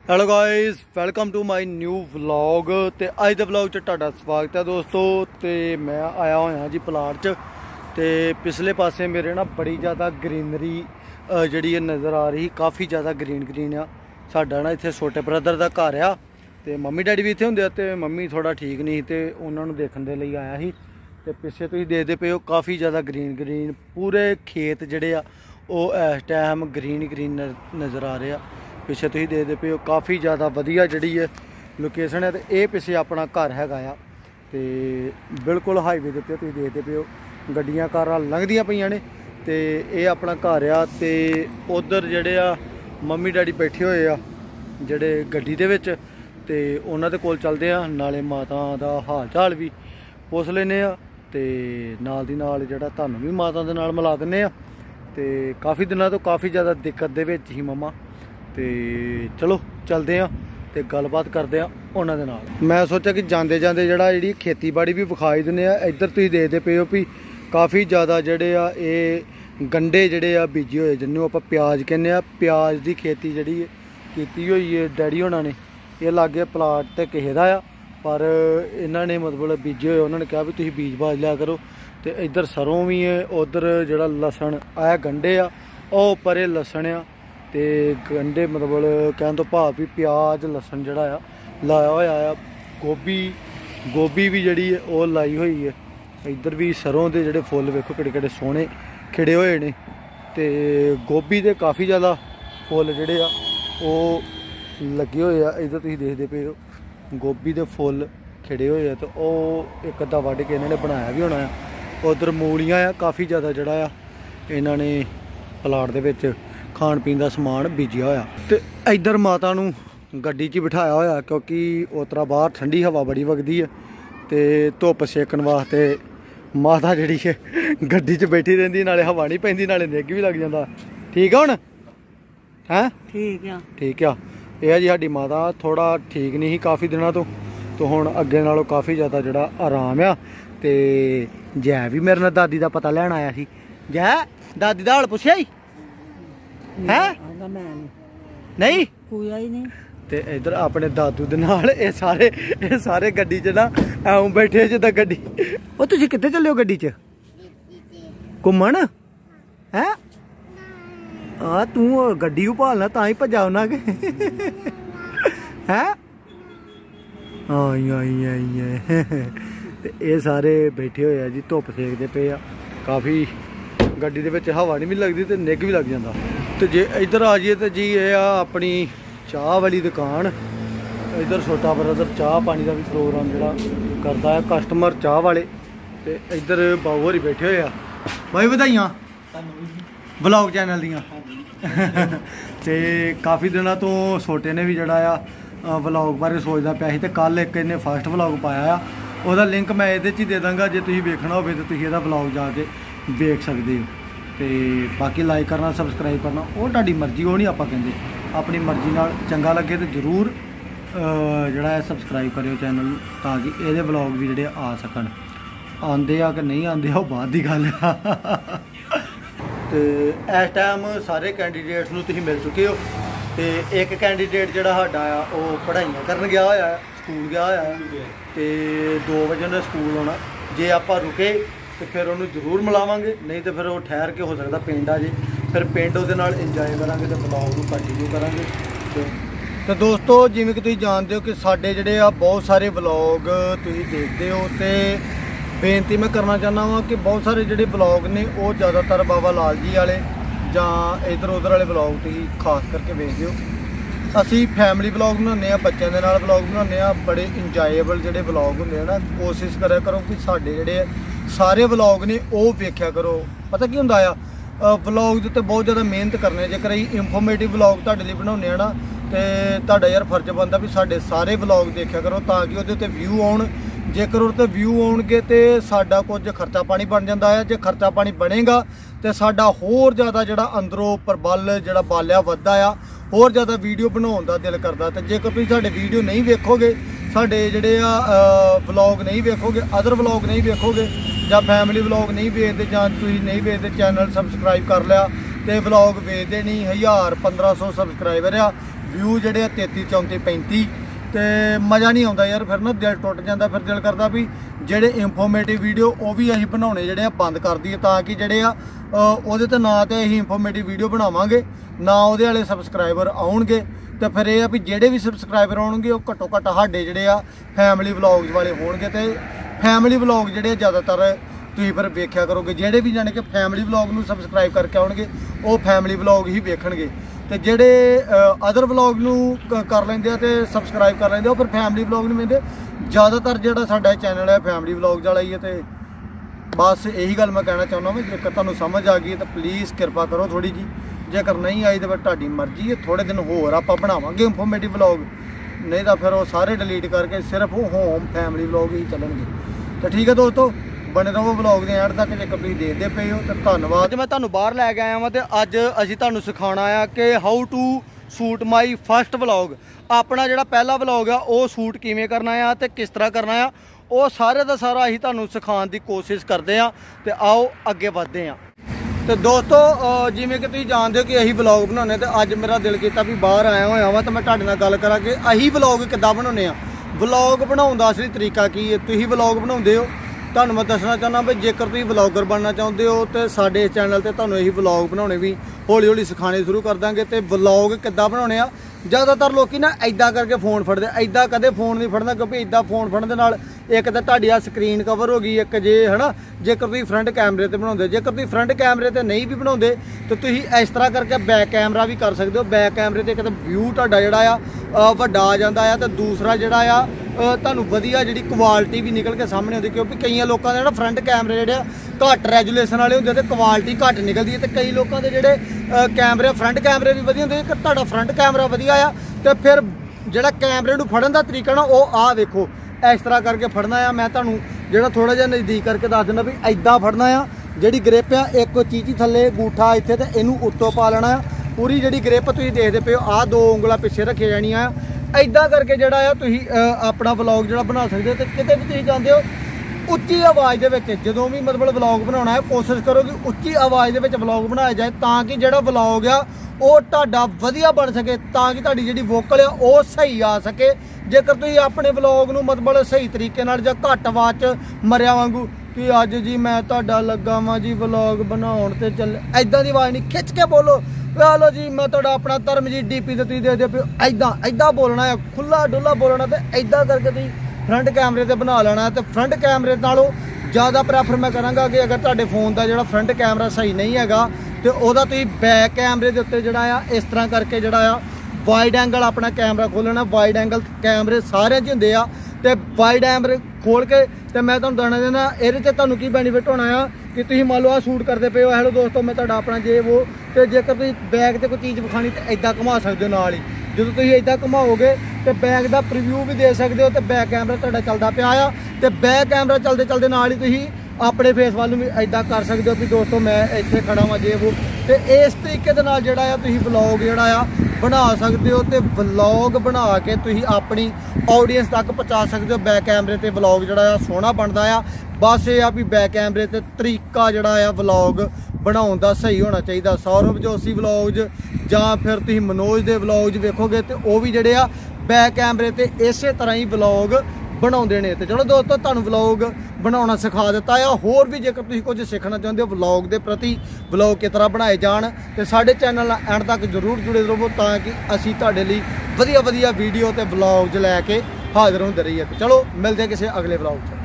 Hello guys, welcome to my new vlog. तो अज के व्लॉग च स्वागत है दोस्तों। तो मैं आया होया जी प्लाट च। तो पिछले पासे मेरे ना बड़ी ज़्यादा ग्रीनरी जी नज़र आ रही, काफ़ी ज़्यादा ग्रीन आ। साडा ना इत्थे छोटे ब्रदर का घर आ, तो मम्मी डैडी भी इत्थे होंदे, तो मम्मी थोड़ा ठीक नहीं, तो उन्होंने देखने के लिए आया ही। तो पिछे तुसीं देखदे पे हो काफ़ी ज़्यादा ग्रीन पूरे खेत जिहड़े आ ओह इस टाइम ग्रीन नज़र आ रहे आ। पिछे तुसीं देखदे पे हो काफ़ी ज़्यादा वधिया जिहड़ी है लोकेशन है। तो ये पिछे अपना घर हैगा आ, तो बिल्कुल हाईवे के उत्ते तुसीं देखदे पे हो गड्डियां कारां लंघदियां पईयां ने। तो ये अपना घर आ, तो उधर जिहड़े आ मम्मी डैडी बैठे हुए आ जिहड़े गड्डी दे विच, ते उन्हां दे कोल चलदे आ, नाले माता दा हाल चाल भी पुछ लैने आ, ते नाल दी नाल जिहड़ा तुहानूं भी माता दे नाल मिला दिन्ने आ। ते काफ़ी दिनों तो काफ़ी ज़्यादा दिक्कत दे विच ही मम्मा। तो चलो चलते हैं, तो गलबात करते हैं उन्होंने दे नाल। मैं सोचा कि जाते जाते जरा जी खेतीबाड़ी भी विखाई दिने। इधर तुसीं देखदे पे हो भी काफ़ी ज़्यादा जिहड़े आ ये गंढे जिहड़े आ बीजे होए, जिन्होंने आपां प्याज कहने आ। प्याज की खेती जिहड़ी कीती होई है डैडी होना ने। ये लागे प्लाट तो किसे दा आ, पर इन्हों ने मतलब बीजे हुए, उन्होंने कहा भी तुसीं बीज बाज लिया करो। तो इधर सरों भी है, उधर जिहड़ा लसन आ गंढे आ, ओह उपर ये लसन आ। तो गंढे मतलब कहने तो भाव भी प्याज लसन जड़ा आ लाया होया आ। गोभी भी जड़ी है वो लाई हुई है। इधर भी सरों के जोड़े फुल वेखो किड़े सोहने खिड़े हुए ने। तो गोभी के काफ़ी ज़्यादा फुल जोड़े आ वो लगे हुए आ। इधर तुसीं देखदे पे हो गोभी के फुल खिड़े हुए आ, तो वह एक अद्धा वढ़ के इन्होंने बनाया भी होना है। उधर मूलियां आ, काफ़ी ज़्यादा जड़ा आ इन्होंने प्लाट दे विच खाण पीन का समान बीजिया होया। तो इधर माता नूं गड्डी च बिठाया होया, क्योंकि उतरा बाहर ठंडी हवा बड़ी वगदी है। तो धुप सेकन वास्ते माता जिहड़ी है गड्डी च बैठी रहिंदी, नाले हवा नहीं पैंदी, नाले निग भी लग जांदा। ठीक है हुण हैं? ठीक आ। यह जी साडी माता थोड़ा ठीक नहीं ही काफ़ी दिनों तो हुण अगे नालों काफ़ी ज़्यादा जिहड़ा आराम आ। तो जै भी मेरे नाल दादी का पता लैण आया सी। जै दादी दा हाल पुछया ही है? नहीं ते इधर अपने दादू दे नाल ये सारे गड्डी च ना ऐं बैठे जिद्दां गड्डी। ओ तुसीं कित्थे चले हो गड्डी च? घुम्मण है? हाँ तू गड्डी भालना तां ही भज्जा आउना के है? ये सारे बैठे हुए आ जी, धुप सेकदे पे आ। काफ़ी गड्डी दे विच हवा नहीं भी लगती, तो निग भी लग जाता। तो जे इधर आ जाइए तो जी ये अपनी चाह वाली दुकान। इधर छोटा ब्रदर चाह पानी का भी प्रोग्राम जोड़ा करता है, कस्टमर चाह वाले। तो इधर बाबू होरी बैठे हुए आ। भाई बधाइयां व्लॉग चैनल दियां। तो काफ़ी दिनों तो छोटे ने भी जड़ा आ व्लॉग बारे सोचता पाया सी, तो कल एक इन्हें फर्स्ट व्लॉग पाया आ, उसदा लिंक मैं ये दे दाँगा। जे तुसीं वेखना होवे तो तुसीं इहदा व्लॉग जाके देख सकते हो। तो बाकी लाइक करना सबसक्राइब करना वो तुहाडी मर्जी, वो नहीं आपां कहंदे, अपनी मर्जी नाल चंगा लगे तो जरूर जिहड़ा है सबसक्राइब करियो चैनल, ताकि ये व्लॉग भी जिहड़े आ सकन। आंदे आ कि नहीं आंदे वो बाद की गल आ। तो इस टाइम सारे कैंडीडेट्स नूं तुसीं मिल चुके हो। तो एक कैंडीडेट जिहड़ा साडा आ वो पढ़ाइयां करन गया होया है, स्कूल गया होया है। तो 2 बजे उन्हें स्कूल आउणा। जे आपां रुके तो फिर उन्होंने जरूर मिलावांगे, नहीं तो फिर वो ठहर के हो सकता पिंड आ जे, फिर पिंड उहदे नाल इंजॉय करांगे तो ब्लॉग नूं कंटिन्यू करांगे। तो दोस्तों जिवें कि तुसीं जानते हो कि साडे जिहड़े आ बहुत सारे ब्लॉग तुसीं देखदे हो। तो बेनती मैं करना चाहना वा कि बहुत सारे जिहड़े ब्लॉग ने वो ज़्यादातर बाबा लाल जी वाले जां इधर उधर वाले ब्लॉग तुसीं खास करके वेखदे हो। असी फैमिली ब्लॉग बनाने आ, बच्चों के नाल ब्लॉग बनाने आ, बड़े इंजॉयएबल जिहड़े ब्लॉग हुंदे ना। कोशिश करा करो कि साडे जिहड़े सारे व्लॉग ने वो वेख्या करो। पता की हुंदा आ व्लॉग दे उत्ते बहुत ज़्यादा मेहनत करने, जेकर असीं इंफॉर्मेटिव व्लॉग तुहाडे लई बनाउने आ ना, तो तुहाडा यार फर्ज बनदा भी साडे सारे व्लॉग देखा करो, ताकि उहदे उत्ते व्यू आउण। जेकर उहदे व्यू आउणगे तो साडा कुछ खर्चा पानी बन जांदा है। जे खर्चा पानी बनेगा तो साडा होर ज़्यादा जिहड़ा अंदरों प्रबल जिहड़ा बालिया वधदा आ, होर ज़्यादा वीडियो बनाउण दा दिल करदा। तो जेकर तुसीं साडे वीडियो नहीं वेखोगे, साडे जिहड़े आ व्लॉग नहीं वेखोगे, अदर व्लॉग नहीं वेखोगे, जां फैमिली व्लॉग नहीं वेखदे, जां तुसीं नहीं वेखदे, चैनल सबसक्राइब कर लिया तो व्लॉग वेखदे नहीं। 1000 1500 सबसक्राइबर आ, ਵਿਊ ਜਿਹੜੇ 33 34 35 ਤੇ ਮਜ਼ਾ ਨਹੀਂ ਆਉਂਦਾ ਯਾਰ, ਫਿਰ ਨਾ ਦਿਲ ਟੁੱਟ ਜਾਂਦਾ। ਫਿਰ ਦਿਲ ਕਰਦਾ ਵੀ ਜਿਹੜੇ ਇਨਫੋਰਮੇਟਿਵ ਵੀਡੀਓ ਉਹ ਵੀ ਅਸੀਂ ਬਣਾਉਣੇ ਜਿਹੜੇ ਆ ਬੰਦ ਕਰ ਦਈਏ, ਤਾਂ ਕਿ ਜਿਹੜੇ ਆ ਉਹਦੇ ਤੇ ਨਾ ਤੇ ਅਸੀਂ ਇਨਫੋਰਮੇਟਿਵ ਵੀਡੀਓ ਬਣਾਵਾਂਗੇ ਨਾ ਉਹਦੇ ਵਾਲੇ ਸਬਸਕ੍ਰਾਈਬਰ ਆਉਣਗੇ। ਤੇ ਫਿਰ ਇਹ ਆ ਵੀ ਜਿਹੜੇ ਵੀ ਸਬਸਕ੍ਰਾਈਬਰ ਆਉਣਗੇ ਉਹ ਘੱਟੋ ਘੱਟ ਸਾਡੇ ਜਿਹੜੇ ਆ ਫੈਮਿਲੀ ਵਲੌਗਸ ਵਾਲੇ ਹੋਣਗੇ। ਤੇ ਫੈਮਿਲੀ ਵਲੌਗ ਜਿਹੜੇ ਆ ਜ਼ਿਆਦਾਤਰ ਤੁਸੀਂ ਫਿਰ ਵੇਖਿਆ ਕਰੋਗੇ। ਜਿਹੜੇ ਵੀ ਜਾਣੀ ਕਿ ਫੈਮਿਲੀ ਵਲੌਗ ਨੂੰ ਸਬਸਕ੍ਰਾਈਬ ਕਰਕੇ ਆਉਣਗੇ ਉਹ ਫੈਮਿਲੀ ਵਲੌਗ ਹੀ ਵੇਖਣਗੇ, ਤੇ ਜਿਹੜੇ ਅਦਰ ਵਲੌਗ ਨੂੰ ਕਰ ਲੈਂਦੇ ਆ ਤੇ ਸਬਸਕ੍ਰਾਈਬ ਕਰ ਲੈਂਦੇ ਉਹ ਫਿਰ ਫੈਮਿਲੀ ਵਲੌਗ ਨੂੰ ਵੇਖਦੇ। ਜ਼ਿਆਦਾਤਰ ਜਿਹੜਾ ਸਾਡਾ ਚੈਨਲ ਹੈ ਫੈਮਿਲੀ ਵਲੌਗਸ ਵਾਲਾ ਹੀ ਹੈ। ਤੇ ਬਸ ਇਹੀ ਗੱਲ ਮੈਂ ਕਹਿਣਾ ਚਾਹੁੰਦਾ ਵਾਂ, ਜੇਕਰ ਤੁਹਾਨੂੰ ਸਮਝ ਆ ਗਈ ਤਾਂ ਪਲੀਜ਼ ਕਿਰਪਾ ਕਰੋ ਥੋੜ੍ਹੀ ਜੀ, ਜੇਕਰ ਨਹੀਂ ਆਈ ਤਾਂ ਫਿਰ ਤੁਹਾਡੀ ਮਰਜ਼ੀ ਹੈ। ਥੋੜ੍ਹੇ ਦਿਨ ਹੋਰ ਆਪਾਂ ਬਣਾਵਾਂਗੇ ਇਨਫੋਰਮੇਟਿਵ ਵਲੌਗ, ਨਹੀਂ ਤਾਂ ਫਿਰ ਉਹ ਸਾਰੇ ਡਿਲੀਟ ਕਰਕੇ ਸਿਰਫ ਉਹ ਹੋਮ ਫੈਮਿਲੀ ਵਲੌਗ ਹੀ ਚੱਲਣਗੇ। ਤਾਂ ਠੀਕ ਹੈ ਦੋਸਤੋ, ਬਣੇ ਰਹੋ ਵਲੌਗ ਦੇ ਐਂਡ ਤੱਕ, ਜੇਕਰ ਤੁਸੀਂ ਦੇਖਦੇ ਪਏ ਹੋ ਤਾਂ ਧੰਨਵਾਦ। ਅੱਜ ਮੈਂ ਤੁਹਾਨੂੰ ਬਾਹਰ ਲੈ ਕੇ ਆਇਆ ਵਾਂ ਤੇ ਅੱਜ ਅਸੀਂ ਤੁਹਾਨੂੰ ਸਿਖਾਉਣਾ ਆ ਕਿ how to shoot my first vlog. ਆਪਣਾ ਜਿਹੜਾ ਪਹਿਲਾ ਵਲੌਗ ਆ ਉਹ ਸ਼ੂਟ ਕਿਵੇਂ ਕਰਨਾ ਆ ਤੇ ਕਿਸ ਤਰ੍ਹਾਂ ਕਰਨਾ ਆ, ਉਹ ਸਾਰੇ ਦਾ ਸਾਰਾ ਅਸੀਂ ਤੁਹਾਨੂੰ ਸਿਖਾਉਣ ਦੀ ਕੋਸ਼ਿਸ਼ ਕਰਦੇ ਆ। ਤੇ ਆਓ ਅੱਗੇ ਵਧਦੇ ਆ। ਤੇ ਦੋਸਤੋ ਜਿਵੇਂ ਕਿ ਤੁਸੀਂ ਜਾਣਦੇ ਹੋ ਕਿ ਅਸੀਂ ਵਲੌਗ ਬਣਾਉਂਦੇ, ਤੇ ਅੱਜ ਮੇਰਾ ਦਿਲ ਕੀਤਾ ਵੀ ਬਾਹਰ ਆਇਆ ਹੋਇਆ ਵਾ ਤਾਂ ਮੈਂ ਤੁਹਾਡੇ ਨਾਲ ਗੱਲ ਕਰਾਂ ਕਿ ਅਸੀਂ ਵਲੌਗ ਕਿੱਦਾਂ ਬਣਾਉਂਦੇ ਆ। ਵਲੌਗ ਬਣਾਉਣ ਦਾ ਅਸਲੀ ਤਰੀਕਾ ਕੀ ਹੈ। ਤੁਸੀਂ ਵਲੌਗ ਬਣਾਉਂਦੇ ਹੋ, ਤੁਹਾਨੂੰ ਮੈਂ ਦੱਸਣਾ ਚਾਹੁੰਦਾ ਵੀ ਜੇਕਰ ਤੁਸੀਂ ਵਲੌਗਰ ਬਣਨਾ ਚਾਹੁੰਦੇ ਹੋ ਤੇ ਸਾਡੇ ਚੈਨਲ ਤੇ ਤੁਹਾਨੂੰ ਇਹੀ ਵਲੌਗ ਬਣਾਉਣੇ ਵੀ ਹੌਲੀ ਹੌਲੀ ਸਿਖਾਉਣੇ ਸ਼ੁਰੂ ਕਰ ਦਾਂਗੇ। ਤੇ ਵਲੌਗ ਕਿੱਦਾਂ ਬਣਾਉਣੇ ਆ, ਜ਼ਿਆਦਾਤਰ ਲੋਕੀ ਨਾ ਇੱਦਾਂ ਕਰਕੇ ਫੋਨ ਫੜਦੇ, ਇੱਦਾਂ ਕਦੇ ਫੋਨ ਨਹੀਂ ਫੜਨਾ, ਕਿਉਂਕਿ ਇੱਦਾਂ ਫੋਨ ਫੜਨ ਦੇ ਨਾਲ ਇੱਕ ਤਾਂ ਤੁਹਾਡੀ ਆ ਸਕਰੀਨ ਕਵਰ ਹੋ ਗਈ, ਇੱਕ ਜੇ ਹੈ ਨਾ ਜੇਕਰ ਤੁਸੀਂ ਫਰੰਟ ਕੈਮਰੇ ਤੇ ਬਣਾਉਂਦੇ। ਜੇਕਰ ਤੁਸੀਂ ਫਰੰਟ ਕੈਮਰੇ ਤੇ ਨਹੀਂ ਵੀ ਬਣਾਉਂਦੇ ਤਾਂ ਤੁਸੀਂ ਇਸ ਤਰ੍ਹਾਂ ਕਰਕੇ ਬੈਕ ਕੈਮਰਾ ਵੀ ਕਰ ਸਕਦੇ ਹੋ। ਬੈਕ ਕੈਮਰੇ ਤੇ ਇੱਕ ਤਾਂ ਵਿਊ ਤੁਹਾਡਾ ਜਿਹੜਾ ਆ ਵੱਡਾ ਆ ਜਾਂਦਾ ਆ, ਤੇ ਦੂਸਰਾ ਜਿਹੜਾ ਆ ਤੁਹਾਨੂੰ ਵਧੀਆ ਜਿਹੜੀ ਕੁਆਲਿਟੀ ਵੀ ਨਿਕਲ ਕੇ ਸਾਹਮਣੇ ਆਉਂਦੀ, ਕਿਉਂਕਿ ਕਈਆਂ ਲੋਕਾਂ ਦੇ ਜਿਹੜਾ ਫਰੰਟ ਕੈਮਰੇ ਜਿਹੜੇ ਆ ਘੱਟ ਰੈਜੂਲੇਸ਼ਨ ਵਾਲੇ ਹੁੰਦੇ ਤੇ ਕੁਆਲਿਟੀ ਘੱਟ ਨਿਕਲਦੀ ਹੈ, ਤੇ ਕਈ ਲੋਕਾਂ ਦੇ ਜਿਹੜੇ ਕੈਮਰੇ ਫਰੰਟ ਕੈਮਰੇ ਵੀ ਵਧੀਆ ਹੁੰਦੇ। ਜੇਕਰ ਤੁਹਾਡਾ ਫਰੰਟ ਕੈਮਰਾ ਵਧੀਆ ਆ ਤੇ ਫਿਰ ਜਿਹੜਾ ਕੈਮਰੇ ਨੂੰ ਫੜਨ ਦਾ ਤਰੀਕਾ ਨਾ ਉਹ ਆ ਵੇਖੋ, ਇਸ ਤਰ੍ਹਾਂ ਕਰਕੇ ਫੜਨਾ ਆ। ਮੈਂ ਤੁਹਾਨੂੰ ਜਿਹੜਾ ਥੋੜਾ ਜਿਹਾ ਨਜ਼ਦੀਕ ਕਰਕੇ ਦੱਸ ਦਿੰਦਾ ਵੀ ਐਦਾਂ ਫੜਨਾ ਆ। ਜਿਹੜੀ ਗ੍ਰਿਪ ਆ ਇੱਕ ਚੀਚੀ ਥੱਲੇ ਗੂਠਾ ਇੱਥੇ ਤੇ ਇਹਨੂੰ ਉੱਤੋਂ ਪਾ ਲੈਣਾ ਆ। ਪੂਰੀ ਜਿਹੜੀ ਗ੍ਰਿਪ ਤੁਸੀਂ ਦੇਖਦੇ ਪਏ ਹੋ ਆਹ 2 ਉਂਗਲਾਂ ਪਿੱਛੇ ਰੱਖੇ ਜਾਣੀਆਂ ਆ। ਐਦਾਂ ਕਰਕੇ ਜਿਹੜਾ ਆ ਤੁਸੀਂ ਆਪਣਾ ਵਲੌਗ ਜਿਹੜਾ ਬਣਾ ਸਕਦੇ ਹੋ। ਤੇ ਕਿਤੇ ਵੀ ਤੁਸੀਂ ਜਾਂਦੇ ਹੋ ਉੱਚੀ ਆਵਾਜ਼ ਦੇ ਵਿੱਚ ਜਦੋਂ ਵੀ ਮਤਲਬ ਵਲੌਗ ਬਣਾਉਣਾ ਹੈ, ਕੋਸ਼ਿਸ਼ ਕਰੋ ਕਿ ਉੱਚੀ ਆਵਾਜ਼ ਦੇ ਵਿੱਚ ਵਲੌਗ ਬਣਾਇਆ ਜਾਏ, ਤਾਂ ਕਿ ਜਿਹੜਾ ਵਲੌਗ ਆ ਉਹ ਤੁਹਾਡਾ ਵਧੀਆ ਬਣ ਸਕੇ, ਤਾਂ ਕਿ ਤੁਹਾਡੀ ਜਿਹੜੀ ਵੋਕਲ ਆ ਉਹ ਸਹੀ ਆ ਸਕੇ। ਜੇਕਰ ਤੁਸੀਂ ਆਪਣੇ ਵਲੌਗ ਨੂੰ ਮਤਲਬ ਸਹੀ ਤਰੀਕੇ ਨਾਲ ਜਾਂ ਘੱਟ ਆਵਾਜ਼ 'ਚ ਮਰਿਆ ਵਾਂਗੂ ਕਿ ਅੱਜ ਜੀ ਮੈਂ ਤੁਹਾਡਾ ਲੱਗਾ ਵਾਂ ਜੀ ਵਲੌਗ ਬਣਾਉਣ ਤੇ ਚੱਲ, ਐਦਾਂ ਦੀ ਆਵਾਜ਼ ਨਹੀਂ, ਖਿੱਚ ਕੇ ਬੋਲੋ। ਲੋ ਜੀ ਮੈਂ ਤੁਹਾਡਾ ਆਪਣਾ ਧਰਮਜੀਤ ਡੀਪੀ ਤੇ ਤੁਸੀਂ ਦੇਖਦੇ ਪਏ ਐਦਾਂ ਬੋਲਣਾ ਹੈ, ਖੁੱਲਾ ਡੁੱਲਾ ਬੋਲਣਾ। ਤੇ ਐਦਾਂ ਕਰਕੇ ਤੁਸੀਂ ਫਰੰਟ ਕੈਮਰੇ ਤੇ ਬਣਾ ਲੈਣਾ। ਤੇ ਫਰੰਟ ਕੈਮਰੇ ਨਾਲੋਂ ਜ਼ਿਆਦਾ ਪ੍ਰੈਫਰ ਮੈਂ ਕਰਾਂਗਾ ਕਿ ਅਗਰ ਤੁਹਾਡੇ ਫੋਨ ਦਾ ਜਿਹੜਾ ਫਰੰਟ ਕੈਮਰਾ ਸਹੀ ਨਹੀਂ ਹੈਗਾ ਤੇ ਉਹਦਾ ਤੁਸੀਂ ਬੈਕ ਕੈਮਰੇ ਦੇ ਉੱਤੇ ਜਿਹੜਾ ਆ ਇਸ ਤਰ੍ਹਾਂ ਕਰਕੇ ਜਿਹੜਾ ਆ ਵਾਈਡ ਐਂਗਲ ਆਪਣਾ ਕੈਮਰਾ ਖੋਲਣਾ। ਵਾਈਡ ਐਂਗਲ ਕੈਮਰੇ ਸਾਰਿਆਂ 'ਚ ਹੁੰਦੇ ਆ, ਤੇ ਵਾਈਡ ਐਂਗਲ ਖੋਲ ਕੇ ਤੇ ਮੈਂ ਤੁਹਾਨੂੰ ਦੱਸਣਾ ਚਾਹੁੰਦਾ ਇਹਦੇ 'ਚ ਤੁਹਾਨੂੰ ਕੀ ਬੈਨੀਫਿਟ ਹੋਣਾ ਆ ਕਿ ਤੁਸੀਂ ਮੰਨ ਲਓ ਆ ਸ਼ੂਟ ਕਰਦੇ ਪਏ ਹੋ, ਹੈਲੋ ਦੋਸਤੋ ਮੈਂ ਤੁਹਾਡਾ ਆਪਣਾ ਜੇ ਉਹ, ਤੇ ਜੇਕਰ ਤੁਸੀਂ ਬੈਕ ਤੇ ਕੋਈ ਚੀਜ਼ ਵਿਖਾਣੀ ਤੇ ਐਦਾਂ ਘੁਮਾ ਸਕਦੇ ਹੋ ਨਾਲ ਹੀ। ਜਦੋਂ ਤੁਸੀਂ ਐਦਾਂ ਘੁਮਾਓਗੇ ਤੇ ਬੈਕ ਦਾ ਪ੍ਰੀਵਿਊ ਵੀ ਦੇ ਸਕਦੇ ਹੋ, ਤੇ ਬੈਕ ਕੈਮਰਾ ਤੁਹਾਡਾ ਚੱਲਦਾ ਪਿਆ ਆ, ਤੇ ਬੈਕ ਕੈਮਰਾ ਚੱਲਦੇ ਚੱਲਦੇ ਨਾਲ ਹੀ ਤੁਸੀਂ ਆਪਣੇ ਫੇਸ ਵੱਲ ਨੂੰ ਵੀ ਐਦਾਂ ਕਰ ਸਕਦੇ ਹੋ ਵੀ ਦੋਸਤੋ ਮੈਂ ਇੱਥੇ ਖੜਾ ਵਾਂ ਜੇ ਉਹ। ਤੇ ਇਸ ਤਰੀਕੇ ਦੇ ਨਾਲ ਜਿਹੜਾ ਆ ਤੁਸੀਂ ਵਲੌਗ ਜਿਹੜਾ ਆ ਬਣਾ ਸਕਦੇ ਹੋ, ਤੇ ਵਲੌਗ ਬਣਾ ਕੇ ਤੁਸੀਂ ਆਪਣੀ ਆਡੀਅנס ਤੱਕ ਪਹੁੰਚਾ ਸਕਦੇ ਹੋ। ਬੈਕ ਕੈਮਰੇ ਤੇ ਵਲੌਗ ਜਿਹੜਾ ਆ ਸੋਹਣਾ ਬਣਦਾ ਆ। ਬਸ ਇਹ ਆ ਵੀ ਬੈਕ ਕੈਮਰੇ ਤੇ ਤਰੀਕਾ ਜਿਹੜਾ ਆ ਵਲੌਗ ਬਣਾਉਣ ਦਾ ਸਹੀ ਹੋਣਾ ਚਾਹੀਦਾ। ਸੌਰਵ ਜੋਸ਼ੀ ਵਲੌਗਜ਼ ਜਾਂ ਫਿਰ ਤੁਸੀਂ ਮਨੋਜ ਦੇ ਵਲੌਗਜ਼ ਵੇਖੋਗੇ ਤੇ ਉਹ ਵੀ ਜਿਹੜੇ ਆ ਬੈਕ ਕੈਮਰੇ ਤੇ ਇਸੇ ਤਰ੍ਹਾਂ ਹੀ ਵਲੌਗ ਬਣਾਉਂਦੇ ਨੇ। ਤੇ ਚਲੋ ਦੋਸਤੋ ਤੁਹਾਨੂੰ ਵਲੌਗ ਬਣਾਉਣਾ ਸਿਖਾ ਦਿੱਤਾ ਆ। ਹੋਰ ਵੀ ਜੇਕਰ ਤੁਸੀਂ ਕੁਝ ਸਿੱਖਣਾ ਚਾਹੁੰਦੇ ਹੋ ਵਲੌਗ ਦੇ ਪ੍ਰਤੀ, ਵਲੌਗ ਕਿਸ ਤਰ੍ਹਾਂ ਬਣਾਏ ਜਾਣ, ਤੇ ਸਾਡੇ ਚੈਨਲ ਨਾਲ ਐਂਡ ਤੱਕ ਜ਼ਰੂਰ ਜੁੜੇ ਰਹੋ, ਤਾਂ ਕਿ ਅਸੀਂ ਤੁਹਾਡੇ ਲਈ ਵਧੀਆ ਵੀਡੀਓ ਤੇ ਵਲੌਗਜ਼ ਲੈ ਕੇ ਹਾਜ਼ਰ ਹੁੰਦੇ ਰਹੀਏ। ਤੇ ਚਲੋ ਮਿਲਦੇ ਕਿਸੇ ਅਗਲੇ ਵਲੌਗ 'ਚ।